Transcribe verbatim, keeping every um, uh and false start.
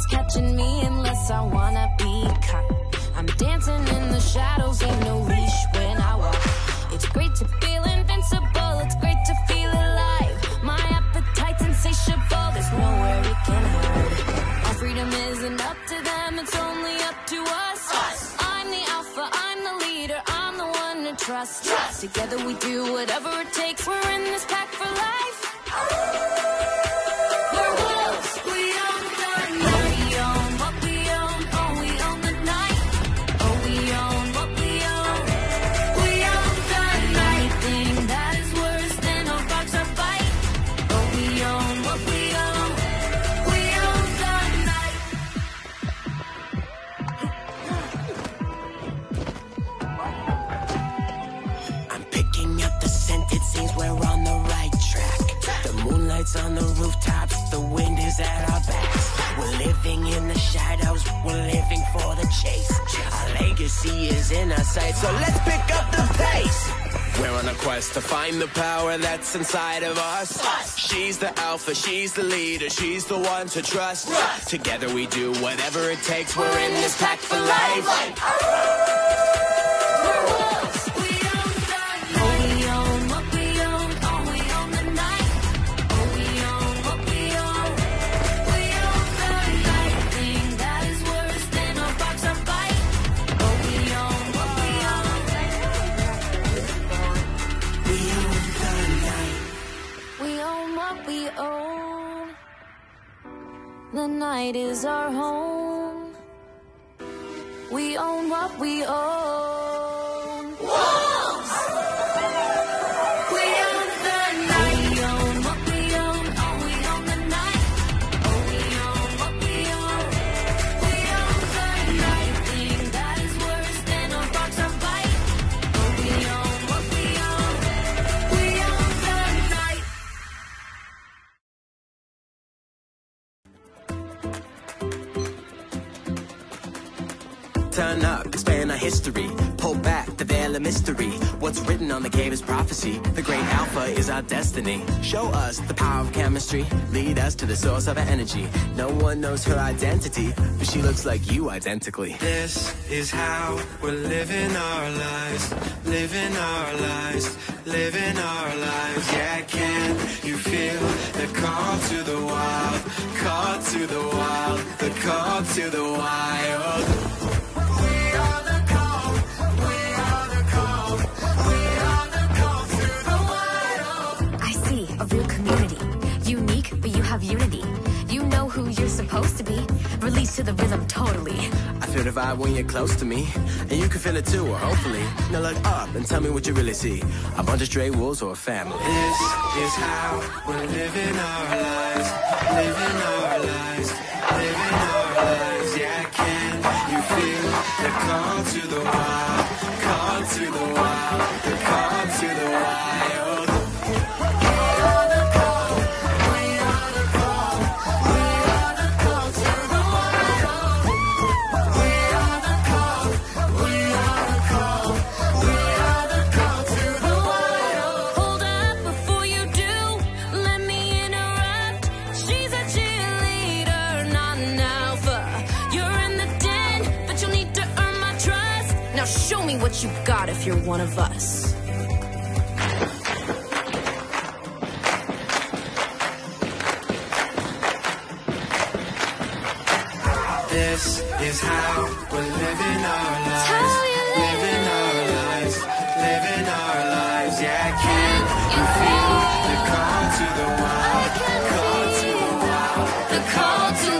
one's catching me unless I wanna be caught. I'm dancing in the shadows, ain't no leash when I walk. It's great to feel invincible, it's great to feel alive. My appetite's insatiable, there's nowhere it can hide. Our freedom isn't up to them, it's only up to us. us. I'm the alpha, I'm the leader, I'm the one to trust. trust. Together we do whatever it takes, we're in this pack for life. We're wolves, we own the night. We own what we own, oh we own the night. Oh we own what we own, we own the night. Thing that is worse than a boxer fight. Oh we own what we own, we own the night. I'm picking up the scent, it seems we're on the right track. The moonlight's on the rooftops, the wind is at our backs. We're living in the shadows, we're living for the chase. Our legacy is in our sight, so let's pick up the pace. We're on a quest to find the power that's inside of us. us. She's the alpha, she's the leader, she's the one to trust. trust. Together we do whatever it takes, we're in this pack for life. We're wolves, we own the night. Oh we own what we own, oh we own the night. Oh we own what we own, we own the night. Thing that is worse than a boxer fight. Oh we own what we own, We own the night. we own what we own. The night is our home. We own what we own. Wolves! We own the night. We own what we own. Oh, we own the night. Oh, we own what we own. We own the night. Thing that is worse than a boxer fight. Oh, we own what we own. We own the night. Turn up, expand our history. Pull back the veil of mystery. What's written on the cave is prophecy. The great alpha is our destiny. Show us the power of chemistry. Lead us to the source of our energy. No one knows her identity, but she looks like you identically. This is how we're living our lives, living our lives, living our lives. Yeah, can you feel the call to the wild, call to the wild, the call to the wild? We are the call, we are the call, we are the call to the wild. I see a real community, unique, but you have unity. You know who you're supposed to be. Release to the rhythm totally. I feel the vibe when you're close to me, and you can feel it too, or hopefully. Now look up and tell me what you really see. A bunch of stray wolves or a family. This is how we're living our lives, living our lives, living our lives. Yeah, can you feel the call to the wild, call to the wild, the call to the wild? We are the call, we are the call, we are the call to the wild. We are the call, we are the call, we are the call to the wild. Hold up before you do, let me interrupt. She's a cheerleader, not an alpha. You're in the den, but you'll need to earn my trust. Now show me what you've got if you're one of us. This is how we're living our lives. How you living our lives, living our lives. Yeah, can you feel the call to the wild? Call to the wild. The call to